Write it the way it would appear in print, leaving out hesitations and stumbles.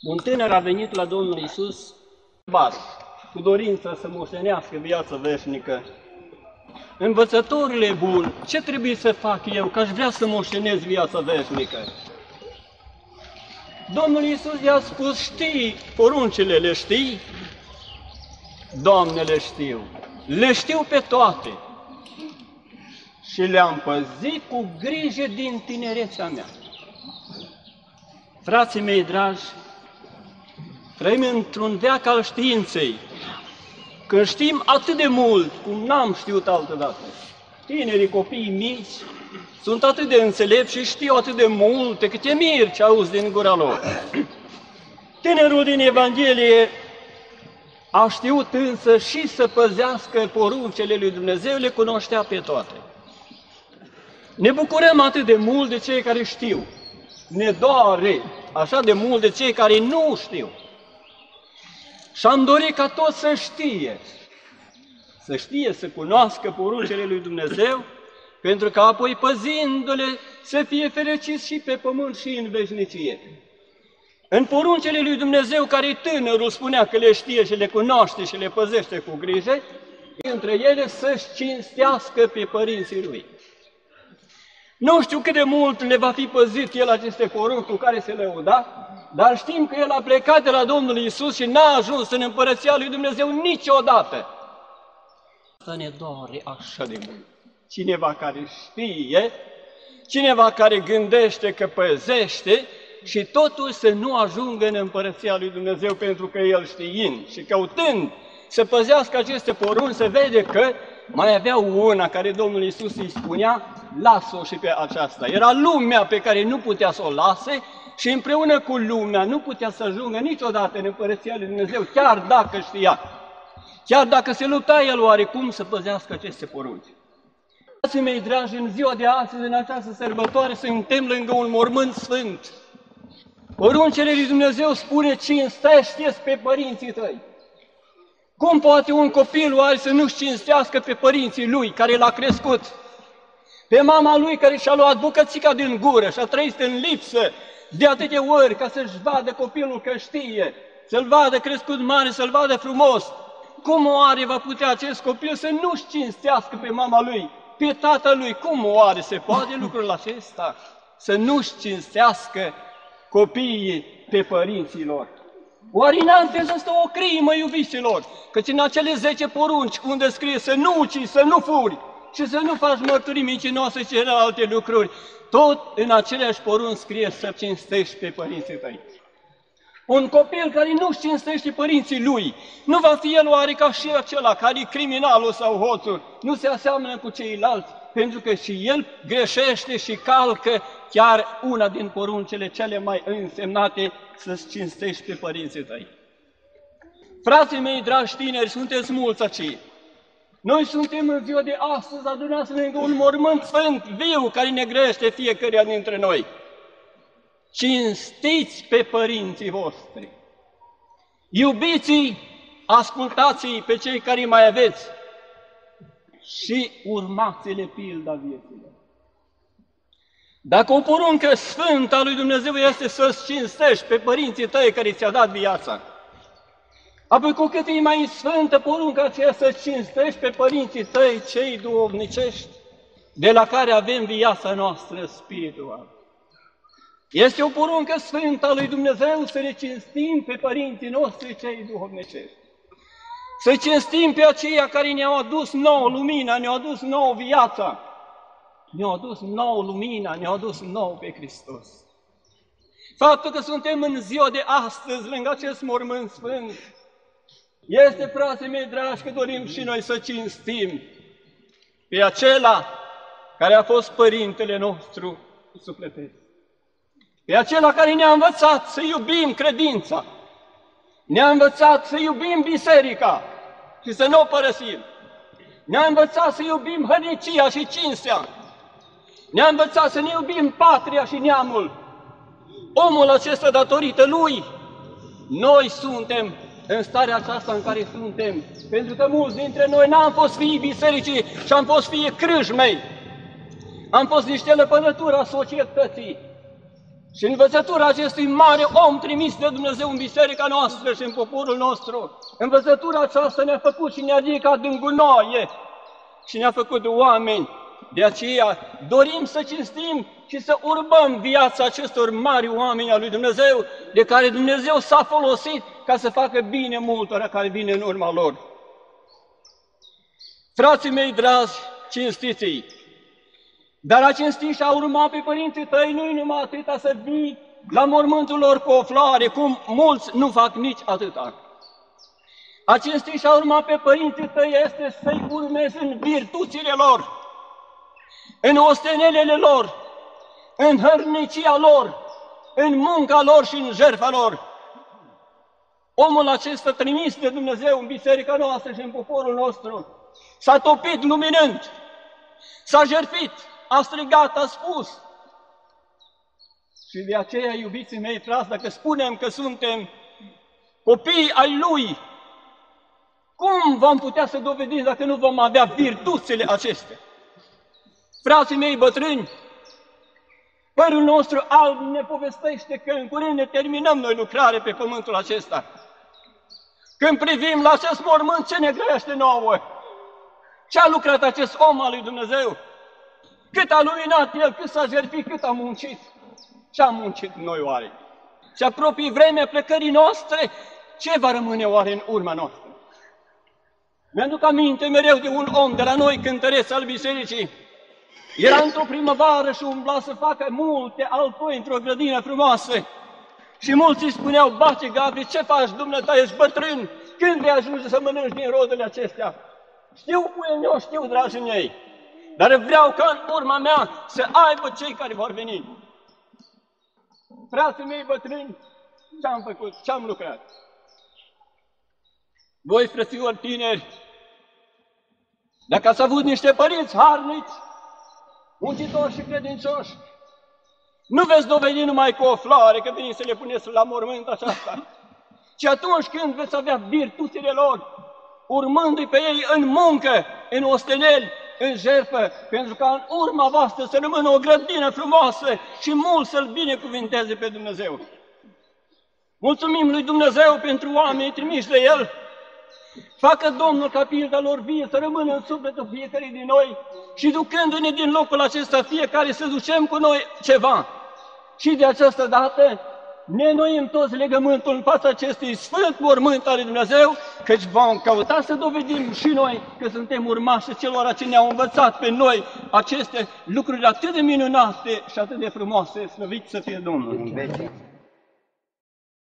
Un tânăr a venit la Domnul Iisus cu dorința să moștenească viața veșnică. Învățătorule bun, ce trebuie să fac eu, că aș vrea să moștenez viața veșnică? Domnul Iisus i-a spus, știi, poruncile le știi? Doamne, le știu. Le știu pe toate. Și le-am păzit cu grijă din tinerețea mea. Frații mei dragi, trăim într-un veac al științei, când știm atât de mult cum n-am știut altădată. Tinerii, copiii mici, sunt atât de înțelepți și știu atât de multe, că te miri ce auzi din gura lor. Tânărul din Evanghelie a știut însă și să păzească poruncile lui Dumnezeu, le cunoștea pe toate. Ne bucurăm atât de mult de cei care știu, ne doare așa de mult de cei care nu știu. Și am dorit ca toți să știe, să cunoască poruncile lui Dumnezeu, pentru că apoi păzindu-le să fie fericiți și pe pământ și în veșnicie. În poruncile lui Dumnezeu, care tânărul spunea că le știe și le cunoaște și le păzește cu grijă, între ele să-și cinstească pe părinții lui. Nu știu cât de mult le va fi păzit el aceste porunci cu care se lăuda, dar știm că el a plecat de la Domnul Iisus și n-a ajuns în Împărăția lui Dumnezeu niciodată. Asta ne doare așa de mult. Cineva care știe, cineva care gândește că păzește și totuși să nu ajungă în Împărăția lui Dumnezeu, pentru că el știind și căutând să păzească aceste porunci, se vede că mai avea una care Domnul Iisus îi spunea, lasă-o și pe aceasta. Era lumea pe care nu putea să o lase și împreună cu lumea nu putea să ajungă niciodată în Împărăția lui Dumnezeu, chiar dacă știa. Chiar dacă se lupta el oarecum să păzească aceste porunci. Frații mei dragi, în ziua de astăzi, în această sărbătoare, suntem lângă un mormânt sfânt. Poruncile lui Dumnezeu spune, cinstește-ți pe părinții tăi. Cum poate un copil oare să nu-și cinstească pe părinții lui, care l-a crescut? Pe mama lui, care și-a luat bucățica din gură și a trăit în lipsă de atâtea ori ca să-și vadă copilul că știe, să-l vadă crescut mare, să-l vadă frumos. Cum oare va putea acest copil să nu-și cinstească pe mama lui, pe tatălui? Cum oare se poate lucrul acesta? Să nu-și cinstească copiii pe părinții lor. Oare n-am fost o crimă, iubiților? Căci în acele 10 porunci unde scrie să nu ucizi, să nu furi și să nu faci mărturii mincinoase și celelalte lucruri, tot în aceleași porunci scrie să cinstești pe părinții tăi. Un copil care nu-și cinstește părinții lui, nu va fi el oare ca și acela care e criminalul sau hoțul, nu se aseamănă cu ceilalți, pentru că și el greșește și calcă chiar una din poruncile cele mai însemnate, să-ți cinstești pe părinții tăi. Frații mei, dragi tineri, sunteți mulți aici. Noi suntem în ziua de astăzi adunați lângă un mormânt sfânt, viu, care ne grăiește fiecăruia dintre noi. Cinstiți pe părinții voștri. Iubiți-i, ascultați-i pe cei care mai aveți și urmați-le pilda vieților. Dacă o poruncă sfântă a lui Dumnezeu este să-ți cinstești pe părinții tăi care ți-a dat viața, apoi cu cât e mai sfântă porunca aceea să-ți cinstești pe părinții tăi, cei duhovnicești, de la care avem viața noastră spirituală. Este o poruncă sfântă a lui Dumnezeu să le cinstim pe părinții noștri cei duhovnicești. Să cinstim pe aceia care ne-au adus nouă lumina, ne-au adus nouă viața, ne-au adus nouă lumina, ne-au adus nouă pe Hristos. Faptul că suntem în ziua de astăzi lângă acest mormânt sfânt, este, frații mei dragi, că dorim și noi să cinstim pe acela care a fost părintele nostru sufletesc. Pe acela care ne-a învățat să iubim credința, ne-a învățat să iubim biserica și să nu o părăsim, ne-a învățat să iubim hărnicia și cinstea, ne-a învățat să ne iubim patria și neamul. Omul acesta, datorită lui, noi suntem în starea aceasta în care suntem, pentru că mulți dintre noi n-am fost fiii bisericii și am fost fii crâșmei, am fost niște lăpădături a societății. Și învățătura acestui mare om trimis de Dumnezeu în biserica noastră și în poporul nostru, învățătura aceasta ne-a făcut și ne-a ridicat din gunoaie și ne-a făcut oameni. De aceea dorim să cinstim și să urmăm viața acestor mari oameni al lui Dumnezeu, de care Dumnezeu s-a folosit ca să facă bine multora care vin în urma lor. Frații mei dragi, cinstiți-i, dar a cinsti și a urma pe părinții tăi nu-i numai atâta să vii la mormântul lor cu o floare, cum mulți nu fac nici atâta. A cinsti și a urma pe părinții tăi este să-i urmezi în virtuțile lor, în ostenelele lor, în hărnicia lor, în munca lor și în jertfa lor. Omul acesta trimis de Dumnezeu în biserica noastră și în poporul nostru s-a topit luminând, s-a jertfit, a strigat, a spus. Și de aceea, iubiții mei, frați, dacă spunem că suntem copii ai Lui, cum vom putea să dovedim dacă nu vom avea virtuțile acestea? Frații mei bătrâni, părul nostru alb ne povestește că în curând ne terminăm noi lucrare pe pământul acesta. Când privim la acest mormânt, ce ne grăiește nouă? Ce a lucrat acest om al lui Dumnezeu? Cât a luminat el, cât s-a jertfit, cât a muncit? Ce am muncit noi oare? Se apropie vremea plecării noastre, ce va rămâne oare în urma noastră? Mi-aduc aminte mereu de un om de la noi, cântăreț al bisericii. Era într-o primăvară și umbla să facă multe alpoi într-o grădină frumoasă. Și mulți îi spuneau: Bace, Gabri, ce faci, dumneata, ești bătrân? Când vei ajunge să mănânci din rodele acestea? Știu, puiul meu, știu, dragii mei, dar vreau ca în urma mea să aibă cei care vor veni. Frații mei bătrâni, ce-am făcut, ce-am lucrat? Voi, frățiori tineri, dacă ați avut niște părinți harnici, muncitori și credincioși, nu veți dovedi numai cu o floare că veniți să le puneți la mormânt aceasta, ci atunci când veți avea virtuțile lor, urmându-i pe ei în muncă, în osteneli, în jertfă, pentru ca în urma voastră să rămână o grădină frumoasă și mult să-L binecuvinteze pe Dumnezeu. Mulțumim lui Dumnezeu pentru oamenii trimiși de El. Facă Domnul ca pilda lor vie să rămână în sufletul fiecare din noi și ducându-ne din locul acesta fiecare să ducem cu noi ceva. Și de această dată ne înnoim toți legământul în fața acestui sfânt mormânt al lui Dumnezeu, căci vom căuta să dovedim și noi că suntem urmași celor ce ne-au învățat pe noi aceste lucruri atât de minunate și atât de frumoase. Slăvit să fie Domnul!